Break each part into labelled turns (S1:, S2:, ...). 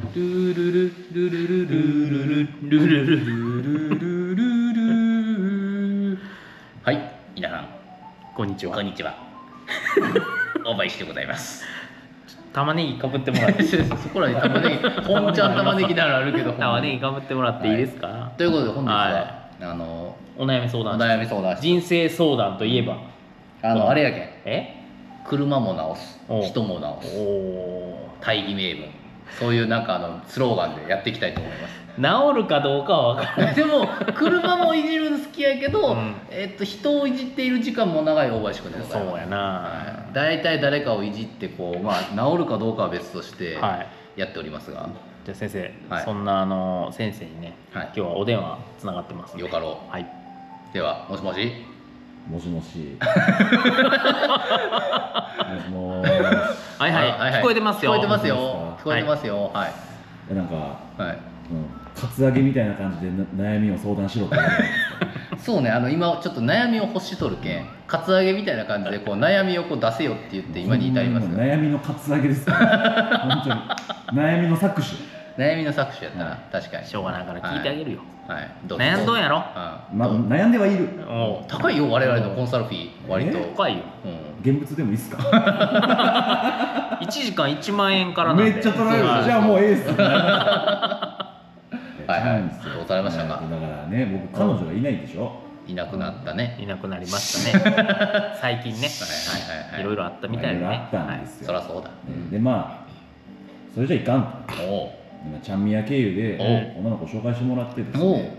S1: ルルルルルルルルルルルルル。はい、皆さん
S2: こんにちは。
S1: こんにちは。大林でございます。
S2: 玉ねぎかぶってもらって
S1: そこらに玉ねぎ、本ちゃん玉ねぎならあるけど、
S2: 玉ねぎかぶってもらっていいですか？
S1: はい、ということで本日は、
S2: はい、お悩み相談室。
S1: お悩み相談室。
S2: 人生相談といえば
S1: あれやけ
S2: ん。
S1: 車も直す、人も直す、大義名分、そういうなんかスローガンでやっていきたいと思います。
S2: 治るかどうかは分からない。
S1: でも車もいじるの好きやけど、人をいじっている時間も長い大林君でございます。
S2: そうやな。
S1: 大体誰かをいじってこう、治るかどうかは別としてやっておりますが、
S2: じゃあ先生、そんな先生にね、今日はお電話つながってますので。
S1: よかろう。はい。では、もしもし。
S3: もしもし。
S2: はいはい、聞こえてますよ。
S1: 聞こえてますよ。聞こえてますよ。はい。
S3: なんか、カツアゲみたいな感じで悩みを相談しろって言われるんですか？
S1: そうね、今ちょっと悩みを欲しとるけん、カツアゲみたいな感じでこう悩みをこう出せよって言って今に至ります。
S3: 悩みのカツアゲですから本当に悩みの搾取。
S1: 悩みの搾取やったな、確かに。
S2: しょうがないから聞いてあげるよ。
S1: はい。
S2: 悩んどんやろ。
S3: 悩んではいる。
S1: 高いよ、我々のコンサルフィー。割と
S2: 高いよ。
S3: 現物でもいいっすか
S2: ？1時間1万円からなんで。
S3: めっちゃ取られる。じゃあもうええっす。
S1: はいはい、どうされましたか？
S3: だからね、僕彼女がいないでしょ。
S1: いなくなったね。
S2: いなくなりましたね。最近ね、いろいろあったみたいでね。
S3: あったんですよ。
S1: そりゃそうだ。
S3: でそれじゃいかんと。今ちゃんみや経由で女の子紹介してもらってですね。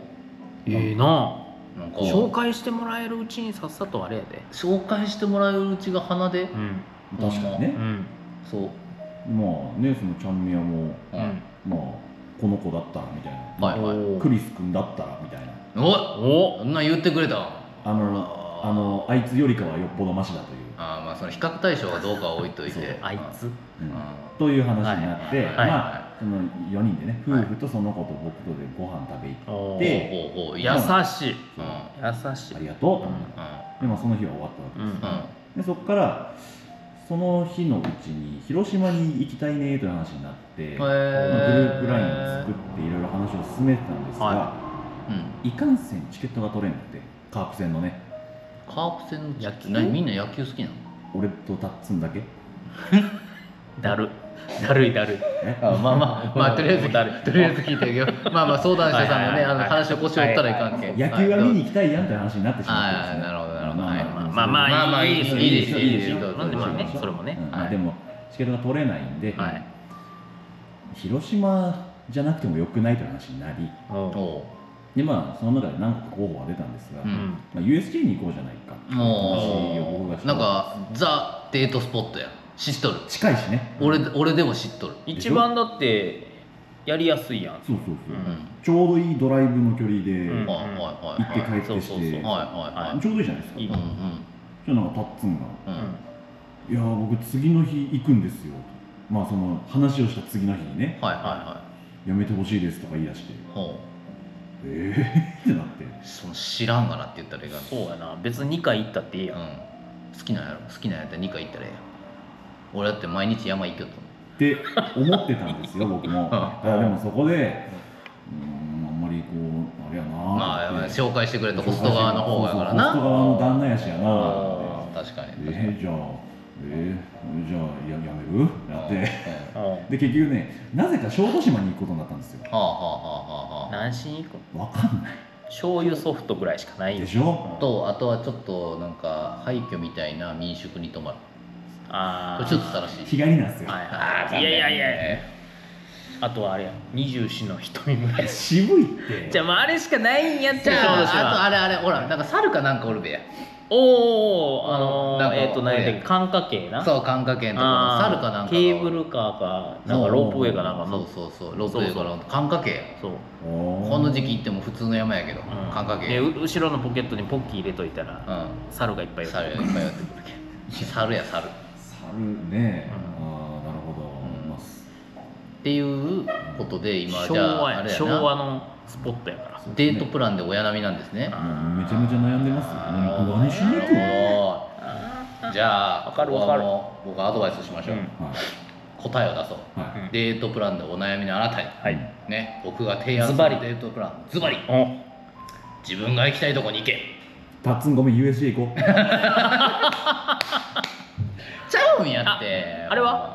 S2: 紹介してもらえるうちにさっさとあれやで。
S1: 紹介してもらえるうちが花で。
S3: 確かにね。
S1: そう。
S3: まあね、そのちゃんみやもこの子だったらみたいな、クリス君だったらみたいな。
S1: お、そんなん言ってくれた。
S3: あいつよりかはよっぽどマシだという。
S1: その比較対象がどうかは置いといて、
S2: あいつ
S3: という話になって、その4人でね、夫婦とその子と僕とでご飯食べ行って、
S2: 優しい、優しい、
S3: ありがとうと思って、でその日は終わったわけです。でそこからその日のうちに広島に行きたいねという話になって、グループ LINE を作っていろいろ話を進めてたんですが、いかんせんチケットが取れなくて、カープ戦のね。
S1: カープ戦の野球、みんな野球好きなの？
S3: 俺とタッツンだけ。
S2: だるいとり
S1: あえず聞いてるけど、相談者さんがね、話を腰を折ったらいかんけん。
S3: 野球は見に行きたいやんって話になってしまって。
S1: なるほどなるほ
S2: ど。いいですよ。それもね。
S3: でもチケットが取れないんで、広島じゃなくてもよくないという話になり、でその中で何個か候補が出たんですが、USJ に行こうじゃないかって話を僕がして、
S1: なんかザ・デートスポットや。知っとる。
S3: 近いしね。
S1: 俺でも知っとる。
S2: 一番だってやりやすいやん。
S3: そうちょうどいいドライブの距離で行って帰ってして、ちょうどいいじゃないですか。じゃあなんかタッツンが「いや僕次の日行くんですよ」その話をした次の日にね「やめてほしいです」とか言い出して。ってなって、
S1: 知らんがなって言ったらいいか。
S2: そうやな、別に2回行ったっていいやん。
S1: 好きなんやったら2回行ったらええやん。俺だって毎日山行きよった
S3: って思ってたんですよ僕も。でもそこであんまりあれやなって
S1: 紹介してくれたホスト側の方やからな。
S3: ホスト側の旦那やしやな。
S1: 確かに。
S3: じゃあやめるやってで結局ね、なぜか小豆島に行くことになったんですよ。
S2: 何しに行く
S3: の？分かんない。
S2: 醤油ソフトぐらいしかない
S3: でしょ。
S1: とあとはちょっとなんか廃墟みたいな民宿に泊まる。ちょっと楽しい。
S3: 日帰りなんですよ。
S2: いやあとはあれや、24の瞳ぐらい。
S3: 渋いって。
S2: じゃああれしかないんやって。
S1: あとあれほら、なんか猿かなんかおるべや。
S2: 何やったっけ、寒霞渓な。
S1: そう寒霞渓のところ猿かなんか
S2: ケーブルカーかなんかロープウェイかなんか。
S1: そうロープウェイから寒霞渓。そうこの時期行っても普通の山やけど寒霞渓。
S2: 後ろのポケットにポッキー入れといたら猿がいっぱい寄ってくるけん。
S1: 猿ね。
S3: なるほど。
S1: っていうことで今じゃああれやな、
S2: 昭和のスポットやから。
S1: デートプランで親並みなんですね。
S3: めちゃめちゃ悩んでますよ。何しに行くの？
S1: じゃあ
S2: 分かる
S1: 僕アドバイスしましょう。 答えを出そう、デートプランでお悩みのあなたに、ね、僕が提案するデートプランズバリ自分が行きたいとこに行け。
S3: タッツンごめん USJ 行こう。
S1: ちゃうんやって。
S2: あれは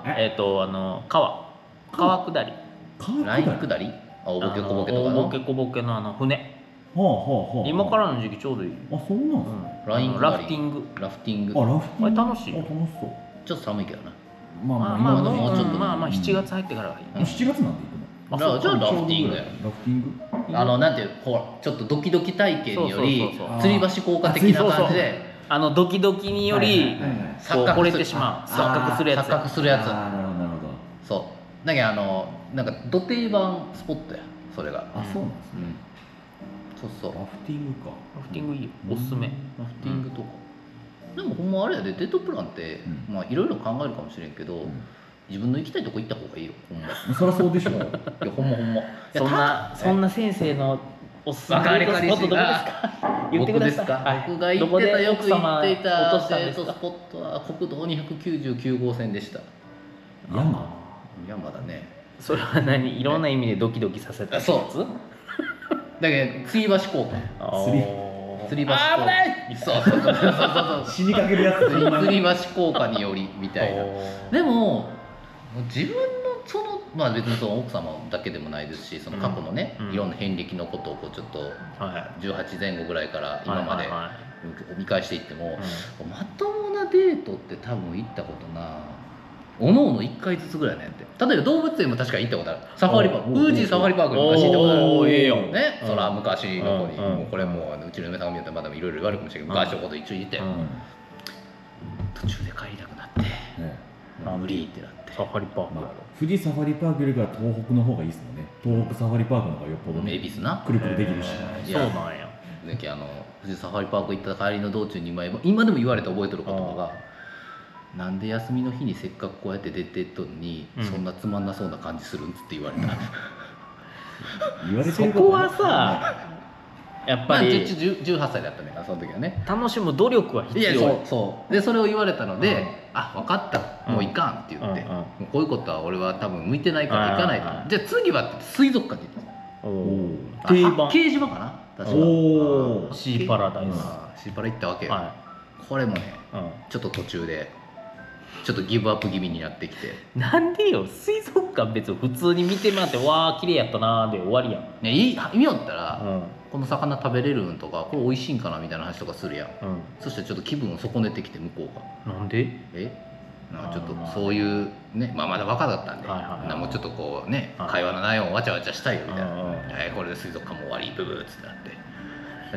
S2: 川下り、
S1: ライン下り、おぼけこぼけとか
S2: のおぼけこぼけの船。今からの時期ちょうどいい。
S3: あ、そうなんですか。
S2: ラフティング。
S1: あ、ラフティング。
S2: あれ楽しい。
S3: 楽しそう。
S1: ちょっと寒いけどな。
S2: まあもうちょっと7月入ってからがいい。
S3: 7月なんで行くの？
S1: じゃあラフティングや。
S3: ラフティング？
S1: なんていう、ほらちょっとドキドキ体験により吊り橋効果的な感じで、
S2: ドキドキにより惚れてしまう。錯覚するやつ。
S1: 錯覚するやつ。
S3: なるほどなるほど。
S1: そう。だけどなんかド定番スポットや、それが。
S3: あ、そうなんですね。
S1: そう。
S3: ラフティングか。
S2: ラフティングいいよ。おすすめ。
S1: ラフティングとか。でもほんまあれやで、デートプランってまあいろいろ考えるかもしれんけど、自分の行きたいとこ行った方がいいよ。ほんま。
S3: そりゃそうでしょ。いや
S1: ほんま。
S2: そんな先生のおすすめ
S1: デートスポット
S2: どこですか？言ってください。
S1: 僕が行ってた、よく行っていたデートスポットは国道299号線でした。山だね。
S2: それは何？いろんな意味でドキドキさせたやつ？
S1: そう。だけど吊り橋効果。吊り橋効果。危ない。そう。
S3: 死にかけるやつ。
S1: 吊り橋効果によりみたいな。でも自分のまあ別にその奥様だけでもないですし、その過去のね、いろんな遍歴のことをこうちょっと18前後ぐらいから今まで見返していっても、まともなデートって多分行ったことな。おのおの1回ずつぐらいなんやって。例えば動物園も確かに行ったことある。サファリパーク、ウージーサファリパークに昔行ったことある。
S2: ええよ
S1: ね、そら昔の子に、もうこれもうちの嫁さんが見よったらまだいろいろ言われるかもしれないけど、昔のこと一緒に行って、途中で帰りたくなって、無理ってなって。
S2: サファリパーク。
S3: 富士サファリパークよりか東北の方がいいですもんね。東北サファリパークの方がよっぽどね。
S1: 恵比寿な。
S3: くるくるできるし。
S2: そうなんや。
S1: 富士サファリパーク行った帰りの道中に今でも言われて覚えてる言葉が、なんで休みの日にせっかくこうやって出てっとんに、そんなつまんなそうな感じするんつって言われた。
S3: 言われてる
S2: そこはさ、やっぱり
S1: 18歳だったね、その時はね。
S2: 楽しむ努力は必要。
S1: いや、そうでそれを言われたので、あ、分かった、もういかんって言って、もうこういうことは俺は多分向いてないから行かないと。じゃあ次はって水族館って言ったんですよ。定番掲示板かな、確か。
S2: シーパラダイス。
S1: シーパラ行ったわけよ。これもね、ちょっと途中でちょっとギブアップ気味になってきて。
S2: なんでよ、水族館別に普通に見てもらってわー綺麗やったなーで終わりやん。
S1: ね、見よったら、この魚食べれるんとかこれ美味しいんかなみたいな話とかするやん、そしてちょっと気分を損ねてきて向こうが。
S2: なんで？
S1: なんかちょっとそういうね、まあまだ若かったんで、もうちょっとこうね、会話の内容をわちゃわちゃしたいよみたいな。これで水族館も終わりブブーっつってなって、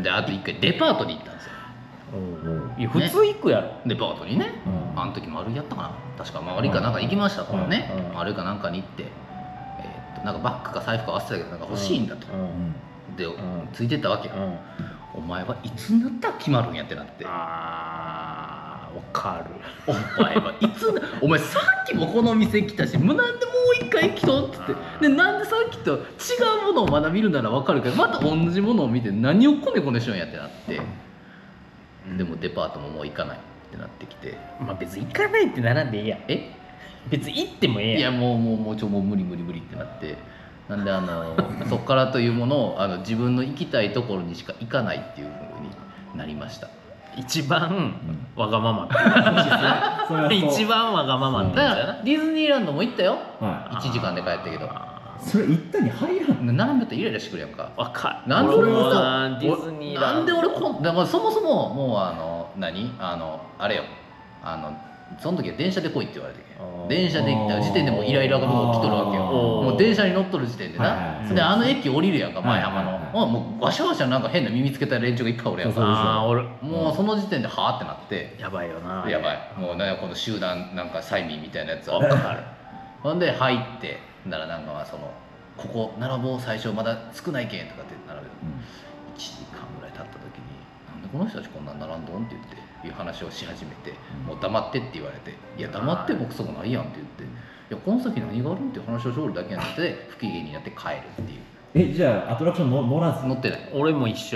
S1: であと一回デパートに行ったんですよ。
S2: いや普通行くやろ、
S1: デパートにね。あの時丸やったかな、確か丸いかなんか行きましたからね。丸いかなんかに行って、なんかバッグか財布か忘れたけどなんか欲しいんだと。でついてったわけよ。お前はいつになったら決まるんやってなって。
S2: あーわかる。
S1: お前はいつお前さっきもこの店来たし、もうなんでもう一回来とっつって、でなんでさっきと違うものをまだ見るならわかるけど、また同じものを見て何をこねこねしようんやってなって、でもデパートももう行かないってなってきて。
S2: まあ別に行かないってならんでいいやん。別に行ってもええやん。
S1: いやもう無理ってなって、なんでそこからというものを自分の行きたいところにしか行かないっていうふうになりました。
S2: 一番わがままって感じですね。一番わがままって
S1: だからディズニーランドも行ったよ。1時間で帰ったけど。
S3: それ行ったに入らん。
S1: 並んでたらイライラしてくるやんか。
S2: わかる。
S1: なんで俺
S2: ディズニーランド
S1: なんで俺だからそもそももうあれよ、その時は電車で来いって言われて、電車で行った時点でもうイライラがもう来とるわけよ。もう電車に乗っとる時点でな。で駅降りるやんか、前浜の。もうわしゃわしゃなんか変な耳つけた連中がいっぱいおるやんか。もうその時点ではあってなって、
S2: やばいよな。
S1: やばい、もうなんかこの集団なんか催眠みたいなやつは分かる。ほんで入ってならなんかここ並ぼう最初まだ少ないけんとかって並べる。1時間ぐらい経った時になんでこの人たちこんなん並んどんって言っていう話をし始めて、もう黙ってって言われて、いや黙ってもクソもないやんって言って、いやこの先何があるんっていう話をしょるだけになって不機嫌になって帰るっていう。
S3: じゃあアトラクション乗らず？
S1: 乗ってない。
S2: 俺も一緒。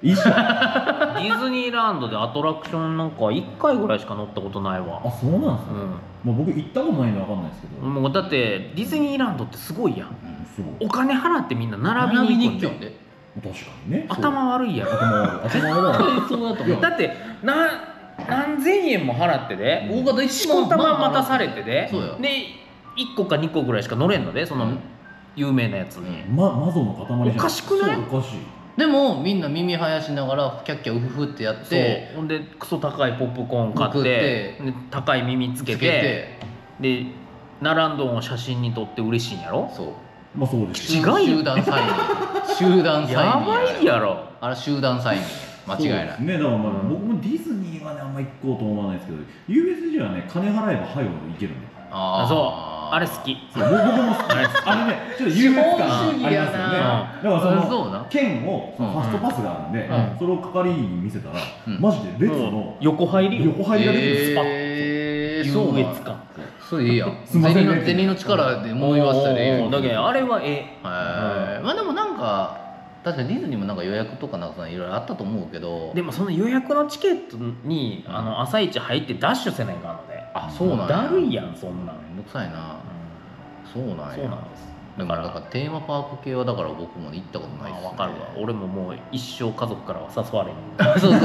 S3: 一緒
S2: ディズニーランドでアトラクションなんか1回ぐらいしか乗ったことないわ。
S3: あ、そうなんですね。もう僕行ったことないんで分かんないですけど、
S2: もうだってディズニーランドってすごいやん、
S3: すごい
S2: お金払ってみんな並びに行くんで。
S3: 確かにね。
S2: 頭悪いやろ。
S3: 頭悪い。
S1: そうだと思う。
S2: だって何千円も払ってで大型一番待たされてで1個か2個ぐらいしか乗れんので、その有名なやつに。
S3: マゾの塊じゃん。
S2: おかしくない？
S3: おかしい。
S1: でもみんな耳生やしながらキャッキャウフフってやって、
S2: ほんでクソ高いポップコーン買ってで高い耳つけてで並んどんを写真に撮って嬉しいんやろ。
S1: そう、
S3: まあそうです。
S2: 違うよ。
S1: 集団催眠集団催眠
S2: やばいやろ。
S1: あれ集団催眠間違いない
S3: ね。だからまあ僕もディズニーはねあんま行こうと思わないですけど、 USJ はね金払えば早いほど行けるんで。
S2: あ、そうあれ好き。
S3: 僕もあれねちょっと優越感ありますよね。だからその券をファストパスがあるんで、それを係員に見せたらマジで列の
S2: 横入りができる。スパッ
S1: 優越感。それいいやん。銭の力で思いましたね。
S2: だけどあれは
S1: まあでもなんか確かにディズニーもなんか予約とかなんかいろいろあったと思うけど、
S2: でもその予約のチケットに朝一入ってダッシュせないかんので。
S1: あ、そうなんや。
S2: だるいやんそんなん。
S1: めんどくさいな。そうなんや。
S2: そうなんです。
S1: だからテーマパーク系はだから僕も行ったことないですね。
S2: わかるわ。俺ももう一生家族からは誘われん。
S1: そう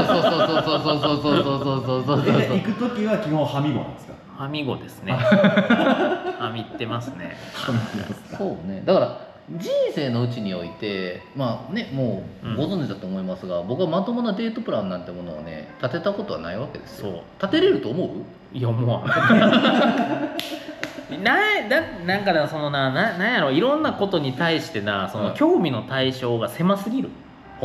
S1: そう。
S3: 行く時は基本はみごなんですか？
S2: はみごですね。はみってますね。
S1: そうね。だから人生のうちにおいてまあねもうご存知だと思いますが、僕はまともなデートプランなんてものをね立てたことはないわけですよ。立てれると思う？
S2: いや思わん。なんかだそのなんやろ、いろんなことに対してなその興味の対象が狭すぎる。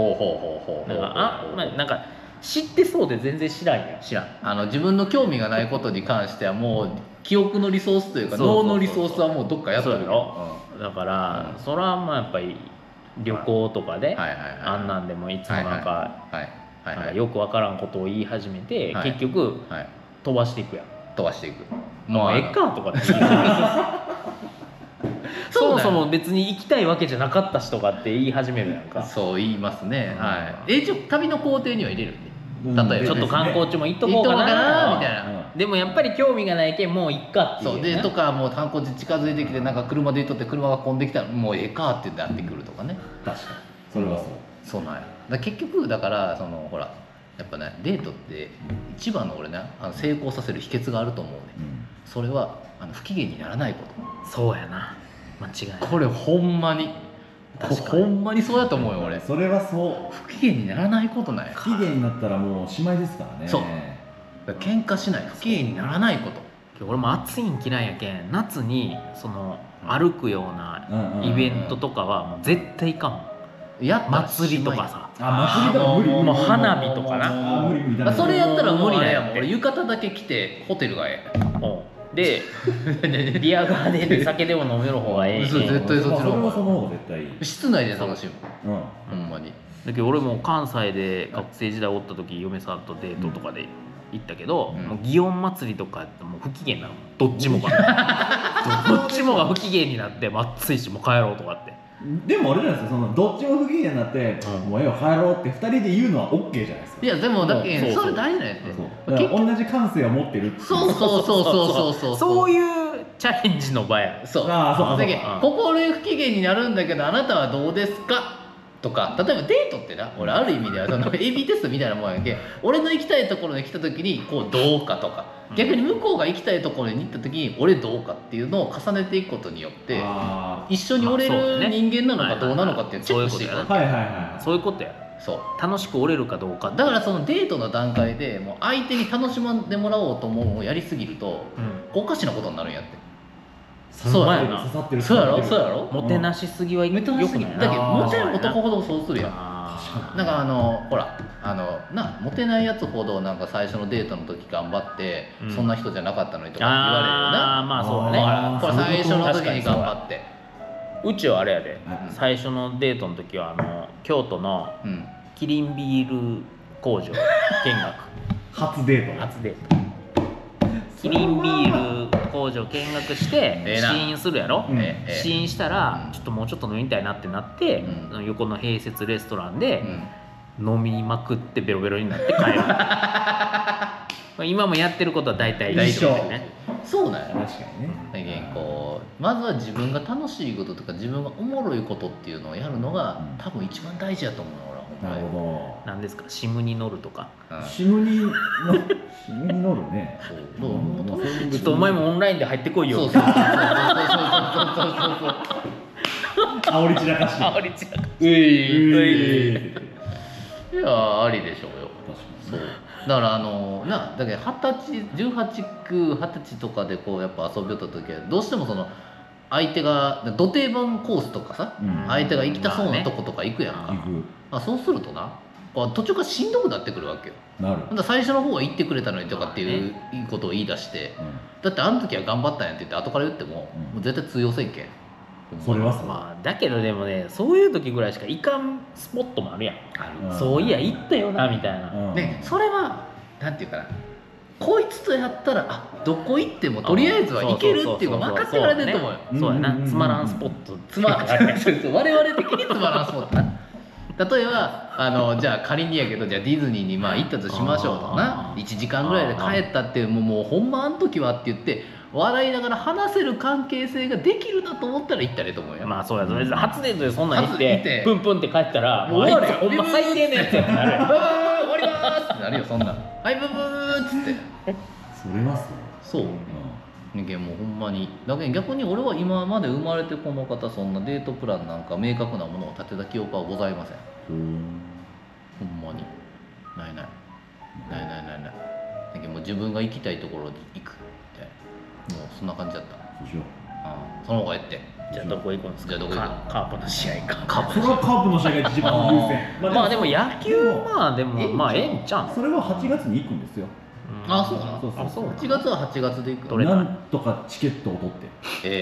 S2: なんか知ってそうで全然知らんやん。
S1: 知らん。自分の興味がないことに関してはもう記憶のリソースというか脳のリソースはもうどっかやってるよ。
S2: だからそれはまあやっぱり旅行とかであんなんでもいつもなんかよくわからんことを言い始めて結局飛ばしていくやん。
S1: 飛ばしていく。
S2: もうええかとかって言う。そもそも別に行きたいわけじゃなかった人がって言い始めるやんか。
S1: そう言いますね。はい。旅の工程には入れるんで。例えば
S2: ちょっと観光地も行っとこうかなみたいな。でもやっぱり興味がないけんもういっかっていう。
S1: そうでとかもう観光地近づいてきてなんか車で行っとって車が混んできたらもうええかってなってくるとかね。
S3: 確かに。それはそう。
S1: そうなんや。結局だからそのほらやっぱねデートって一番の俺ね成功させる秘訣があると思うね。それは不機嫌にならないこと。
S2: そうやな。間違いない。
S1: これほんまに。ほんまにそうやと思うよ俺。
S3: それはそう。
S1: 不機嫌にならないことない。
S3: 不機嫌になったらもうおしまいですからね。
S1: そう。喧嘩しない。不機嫌にならないこと。
S2: 俺も暑いん嫌いやけん夏にその歩くようなイベントとかはもう絶対いかん。祭りとかさ。
S3: 祭りとか無理。
S2: もう花火とかな。
S1: それやったら無理だよ。俺浴衣だけ着てホテルがええ。
S2: でビアガーデンで酒でも飲める方がええ。
S1: 絶対そっちの
S3: 方が。その方が絶対いい。
S1: 室内で楽しむ。ほんまに。
S2: だけど俺も関西で学生時代おった時嫁さんとデートとかで行ったけど、もう祇園祭りとかってもう不機嫌なの。どっちもが不機嫌になって暑いしもう帰ろうとかって。
S3: でもあれじゃないですか、そのどっちも不機嫌になって、もうええよ帰ろうって2人で言うのは OK じゃないですか。
S1: いやでもだけそれ大事なんやって。
S3: 同じ感性を持ってるって。
S1: そう
S2: いうチャレンジの場や。
S1: そうだけ心不機嫌になるんだけどあなたはどうですかとか、例えばデートってな俺ある意味ではその AB テストみたいなもんやけん俺の行きたいところに来た時にこうどうかとか逆に向こうが行きたいところに行った時に俺どうかっていうのを重ねていくことによって一緒におれる人間なのかどうなのかっていうチェックしていく。
S2: そういうことや。そう楽しくおれるかどうか。
S1: だからそのデートの段階でもう相手に楽しんでもらおうと思うのをやりすぎるとおかしなことになるんやって。
S2: そうやな。
S1: そうやろ。
S2: もてなしすぎはよくない。
S1: だけどモテる男ほどそうするやん。なんかほらモテないやつほどなんか最初のデートの時頑張ってそんな人じゃなかったのにとか言われるよな。
S2: まあそうだね。
S1: これ最初の時に頑張って。
S2: うちはあれやで。最初のデートの時は京都のキリンビール工場見学。
S3: 初デート。
S2: キリンビール工場見学して試飲するやろ。試飲したらちょっともうちょっと飲みたいなってなって横の併設レストランで飲みまくってベロベロになって帰る今もやってることは大体
S3: 一緒
S2: ね。
S1: そうなんや。
S3: 確かにね。
S1: こうまずは自分が楽しいこととか自分がおもろいことっていうのをやるのが、多分一番大事やと思うの俺は。
S3: なるほ
S2: ど。なんですか、シムに乗るとか。
S3: シムに乗るね。
S2: ちょっとお前もオンラインで入ってこいよ。
S1: そうそうそうそうそう
S3: 煽り散らかして。
S2: 煽り散らかして。
S1: いやありでしょうよ。そうだからだけど18区20歳とかでこうやっぱ遊びよった時はどうしてもその相手がど定番コースとかさ、相手が行きたそうなとことか行くやんか、そうするとな途中からしんどくなってくるわけよ。
S3: なる。
S1: 最初の方は行ってくれたのにとかっていうことを言い出して、だってあの時は頑張ったんやって言って後から言っても、もう絶対通用せんけん。
S3: それはそう。
S2: まあだけどでもね、そういう時ぐらいしか行かんスポットもあるやん。そういや行ったよなみたいな。
S1: でそれはなんていうかな、こいつとやったらどこ行ってもとりあえずは行けるっていうか分かってから出ると思うよ。
S2: そうやな、つまらんスポット、
S1: 我々的につまらんスポットな。例えばじゃあ仮にやけど、じゃあディズニーに行ったとしましょうとな、1時間ぐらいで帰ったってもうほんまあん時はって言って笑いながら話せる関係性ができるなと思ったら行ったらいいと思うよ。
S2: まあそうや、とりあえず初デートでそんなん行ってプンプンって帰ったらもう終わり、ほんま最低なやつやってなる。
S1: ブブー終わりますってなるよそんなん。はいブブーっつって。
S3: それはそう。
S1: そう。人間もうほんまにだけど逆に俺は今まで生まれてこの方そんなデートプランなんか明確なものを立てた記憶はございません。ほんまにないだけどもう自分が行きたいところに行くみたいな、もうそんな感じだった。
S3: そうしよう。
S1: その方がやって。
S2: じゃあどこ行くんですか。
S1: じゃあどこ行くの。
S2: カープの試合か。
S3: それはカープの試合が一番優先。
S2: まあでも野球でもまあええんちゃう。
S3: それは8月に行くんですよ。
S1: そうなの。8月は8月で行く。
S3: なんとかチケットを取って、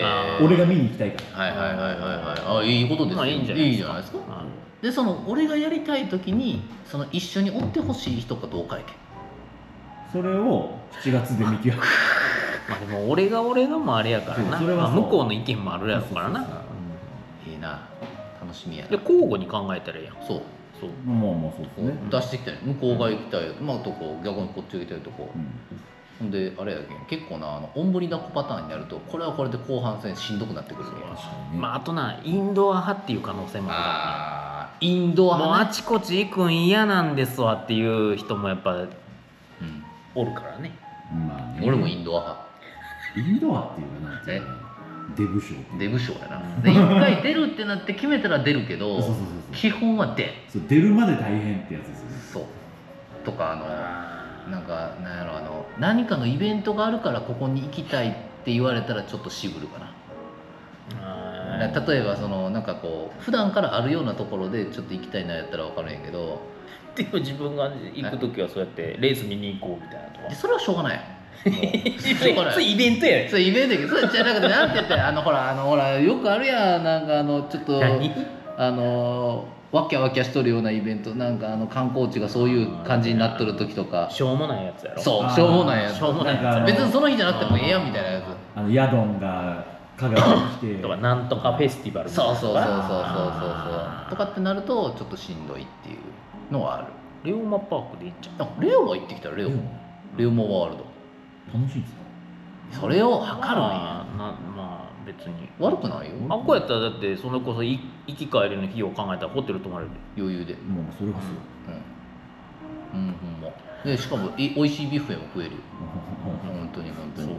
S3: 俺が見に行きたいから。
S1: いいことですよ。いいじゃないですか。で俺がやりたい時に一緒におってほしい人かどうかやけん。
S3: それを7月で見極める。
S2: まあでも俺がもあれやからな、向こうの意見もあるやろからな。
S1: いいな、楽しみやな。
S2: で交互に考えたらいいやん。そう
S3: まあそうですね。
S1: 出してきたり、向こうが行きたいとこ、逆にこっちが行きたいとこ。ほんであれやけん、結構なおんぶに抱っこパターンになるとこれはこれで後半戦しんどくなってくるけん。
S2: まああとインドア派っていう可能性もあ
S1: る。インドア
S2: 派、もうあちこち行くん嫌なんですわっていう人もやっぱおるからね。
S1: 俺もインドア派。
S3: インドアっていうかなんていうの、デブ賞。
S1: デブ賞やな。で一回出るってなって決めたら出るけど、基本は
S3: 出るまで大変ってやつですよね。
S1: そうとかなんかなんやろ何かのイベントがあるからここに行きたいって言われたらちょっと渋るかな。例えばなんかこう普段からあるようなところでちょっと行きたいなやったら分かるんやけど、
S2: でも自分が行く時はそうやってレース見に行こうみたいなとか。
S1: それはしょうがない。
S2: それイベントやね。
S1: それイベントやけど、それじゃなくてなんて言ってほらよくあるやん、なんかちょっとわきゃわきゃしとるようなイベント、なんか観光地がそういう感じになっとる時とか、
S2: しょうもないやつやろ。
S1: そうしょうもないやつ、別にその日じゃなくてもええやんみたいなやつ。
S3: ヤドンが香川に来て
S2: とかなんとかフェスティバル
S1: そうとかってなるとちょっとしんどいっていうのはある。
S2: レオマパークで行っちゃう。
S1: レオマ行ってきたらレオマワールド
S3: 楽しいんですか。
S1: それを測るんや。
S2: まあ別に
S1: 悪くないよ。
S2: あっこやったらだってそれこそ行き帰りの費用考えたらホテル泊まれる
S1: 余裕で。
S3: もうそれはそう。
S1: ほんまで、しかも美味しいビュッフェも食えるよ。本当に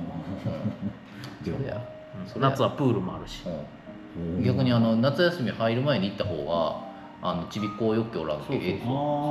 S2: 夏はプールもあるし。
S1: 逆に夏休み入る前に行った方がちびっこよくおらんけ。そう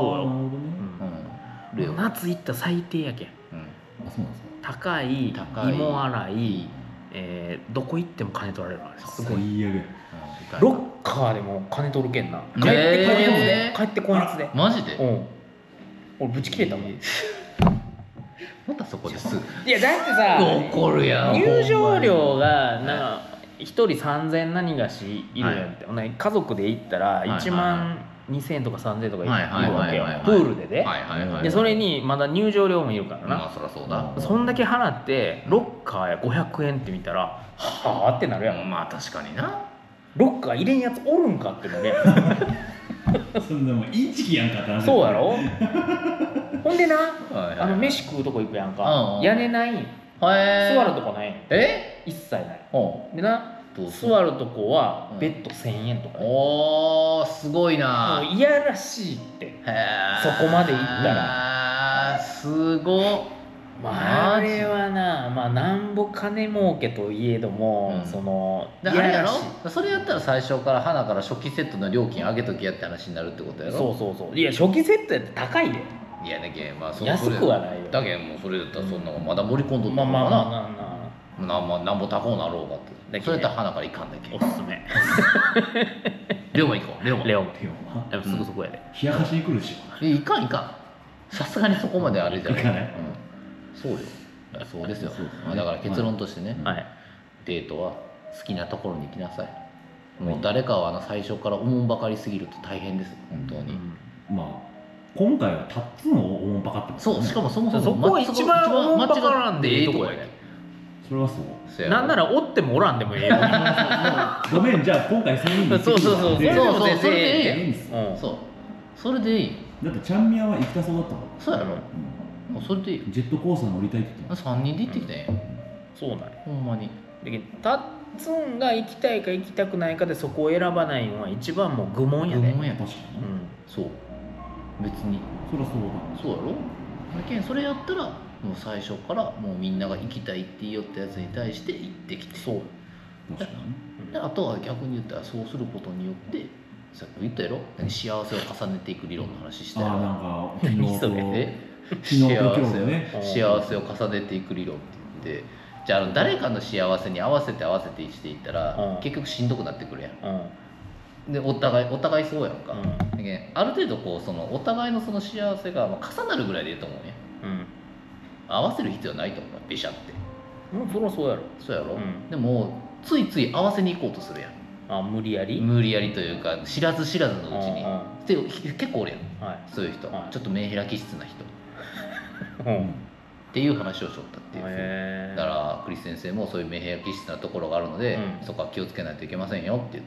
S2: よ。夏行ったら最低やけん。
S3: そうなんですか。
S2: 高い、芋洗い、どこ行っても金取られるあれ。すごい。ロッカーでも金取るけんな。帰ってこんやつで。
S1: マジで？
S2: 俺ブチ切れたもん。
S1: またそこです。
S2: いやだってさ、
S1: 怒るやん。
S2: 入場料が1人3000何がしいるやんって。家族で行ったら1万2000円とか3000円とかいるわけよ、プールでね。でそれにまだ入場料もいるからな。
S1: まあそりゃそうだ。
S2: そんだけ払ってロッカーや500円って見たらはあってなるやん。
S1: まあ確かにな。
S2: ロッカー入れんやつおるんかってなるやん。
S3: そんなもんインチキやんかって話。
S2: そうやろほんでな、飯食うとこ行くやんか、屋根ないん、座るとこないん、一切ない。でな、座るとこはベッド1000円とか、
S1: おーすごいな。
S2: もういやらしいって、そこまで行ったら
S1: すごっ。
S2: あれはな、なんぼ金儲けといえども、その
S1: いやらしい。それやったら最初から花から初期セットの料金上げときやって話になるってことやろ。
S2: そういや初期セットやって高いで。
S1: いやだけ
S2: 安くはないよ。
S1: だけどもうそれだったらそんなまだ盛り込んどったのかな。なんぼ高うなろうがって。それやったら花からいかんだけ。
S2: おすすめ。
S1: レオマ行こう。レオマ。
S2: でもすぐそこやで。
S3: 冷やかしに来るし。
S1: いかん。さすがにそこまであれじゃない。そうよ。そうですよ。だから結論としてね、デートは好きなところに行きなさい。もう誰かは最初からおもんばかりすぎると大変です、本当に。
S3: 今回はタッツンをおもんばかってますね。
S1: そう、しかもそもそも
S2: そこは一番おもんばからんでええとこやね。
S3: それはそう。
S2: なんならおってもおらんでもええよ。
S3: ごめん、じゃあ今回3人で。
S2: そう。それで
S1: いいんです。そう。それでいい。
S3: だってちゃんみやは行きたそうだったもん。
S1: そうやろ。それでいい。
S3: ジェットコースター乗りたいって言って
S1: た。3人で行ってきたんや。
S2: そうなんや。
S1: ほんまに。
S2: タッツンが行きたいか行きたくないかでそこを選ばないのは一番もう愚問やね。
S1: 愚問や、確かに。そう。別に。
S3: そりゃそうだ。
S1: そうやろ。だけんそれやったらもう最初からもうみんなが行きたいって言いよったやつに対して行ってきて。そう。
S3: 確かに。
S1: あとは逆に言ったらそうすることによってさっき言ったやろ、幸せを重ねていく理論の話したやろ。
S3: なんか昨日と
S1: 幸せを重ねていく理論って言って、じゃあ誰かの幸せに合わせてしていったら、結局しんどくなってくるやん。でお互いそうやんか。ある程度こうそのお互いのその幸せが重なるぐらいでいいと思うね。合わせる必要ないと思う、べしゃって。
S2: そりゃそうやろ。
S1: そうやろ。でもついつい合わせに行こうとするやん。
S2: 無理やり
S1: というか知らず知らずのうちに結構おるやん、そういう人、ちょっと目開き質な人っていう話をしとったっていう。だからクリス先生もそういう目開き質なところがあるので、そこは気をつけないといけませんよって言って。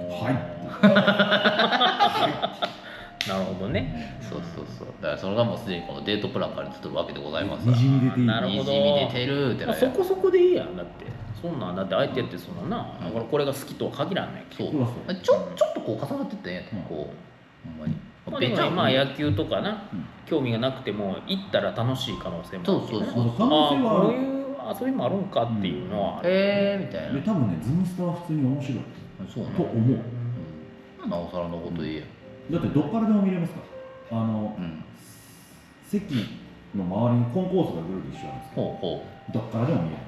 S2: なるほどね。
S1: そうだからそれがもうすでにこのデートプランから出てるわけでございます。
S3: にじみ出ている。
S2: なるほど。
S1: にじみ出てるって
S2: そこそこでいいやん。だってそんなんだって相手ってそのな、これが好きとは限らんねん。
S1: そうちょっとこう重なってってね、こうほんまに。
S2: でも野球とかな、興味がなくても行ったら楽しい可能性もある。
S3: そう
S2: こういう遊びもあるんかっていうのは
S1: みたいな。
S3: 多分ね、ズムスタは普通に面白いと思う。
S1: なおさらのこと言えや。
S3: だってどっからでも見れますから。席の周りにコンコースがぐるぐる一緒なんですけど、どっからでも見れる。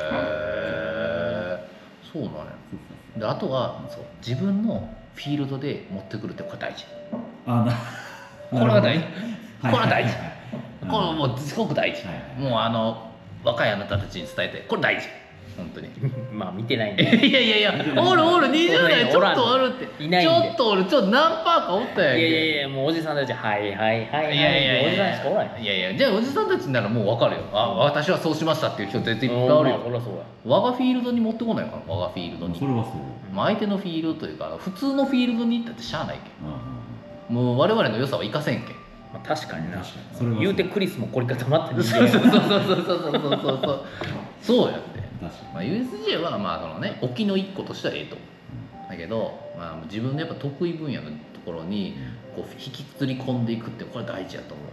S1: そうなんや。であとは自分のフィールドで持ってくるってこれ大事。これが大事。これは大事。これもうすごく大事。もう若いあなたたちに伝えて、これ大事。本当に。
S2: 見てないんで。
S1: いやおる20代ちょっとおるって。ちょっとおる、ちょっと何パーかおったやんけ。
S2: いやもうおじさんたちはいおじさんしかおらん。
S1: いやじゃあおじさんたちならもう分かるよ。私はそうしましたっていう人絶対いっぱいおるよ。我がフィールドに持ってこないから、我がフィールドに。
S3: それはそう。
S1: 相手のフィールドというか普通のフィールドに行ったってしゃあないけん。もう我々の良さは生かせんけん。
S2: 確かにな。言うてクリスも凝り固まってる。
S1: そうやって。USJ はそのね沖の一個としてはええと。だけど自分のやっぱ得意分野のところにこう引きずり込んでいくってこれ大事やと思う。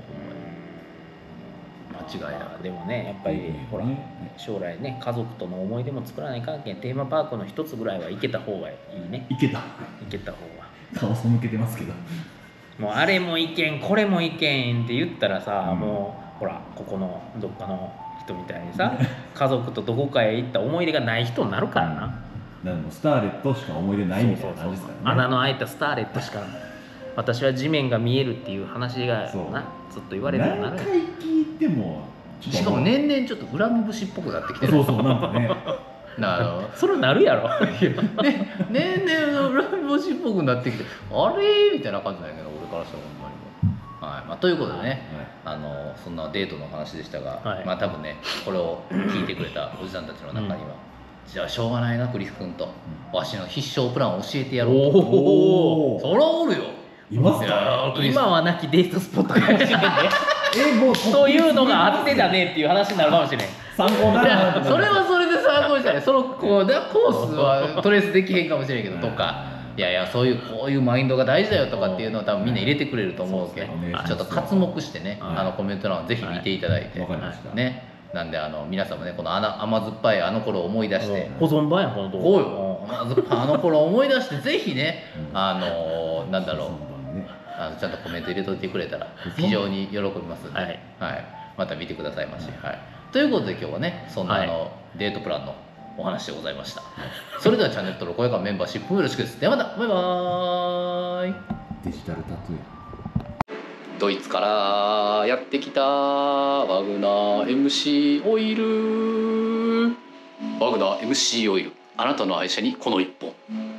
S1: 間違いなく。
S2: でもねやっぱりほら将来ね家族との思い出も作らない関係、テーマパークの一つぐらいは行けた方がいいね。
S3: 行けた方が顔背けてますけど、
S2: もうあれもいけんこれもいけんって言ったらさ、もうほらここのどっかの人みたいにさ家族とどこかへ行った思い出がない人になるからな。
S3: だからスターレットしか思い出ないみたいな感じですからね。
S2: 穴の開いたスターレットしか私は地面が見えるっていう話がなずっと言われてるな。
S3: 何回聞いても
S1: しかも年々ちょっと恨み節っぽくなってきてる。
S3: そうなんかね
S2: それなるやろ。
S1: 年々恨み節っぽくなってきてあれみたいな感じなんやけど、俺からしたらほんまにも。ということでね、そんなデートの話でしたが、多分ねこれを聞いてくれたおじさんたちの中には、じゃあしょうがないなクリス君と、わしの必勝プランを教えてやろうと。そらおるよ。
S3: います
S2: か？今はなきデートスポットかもしれんね。もうそういうのがあってだねっていう話になるかもしれん。
S3: 参考にならない。
S1: それはそれで参考にしたね。そのコースはトレースできへんかもしれんけどとか、いやいやそういうこういうマインドが大事だよとかっていうのを多分みんな入れてくれると思うけど、ちょっと刮目してね、コメント欄をぜひ見ていただいて、ね。なんで皆さんもねこの甘酸っぱいあの頃を思い出して
S2: 保存版やこの動画。
S1: こうよ甘酸っぱいあの頃を思い出してぜひねなんだろうちゃんとコメント入れといてくれたら非常に喜びますので、はいまた見てくださいまし。ということで今日はねそんなデートプランのお話でございました。それではチャンネル登録高評価メンバーシップもよろしくです。ではまたバイバーイ。
S3: デジタルタトゥー。
S1: ドイツからやってきたワグナー MC オイル。ワグナー MC オイル、あなたの愛車にこの一本。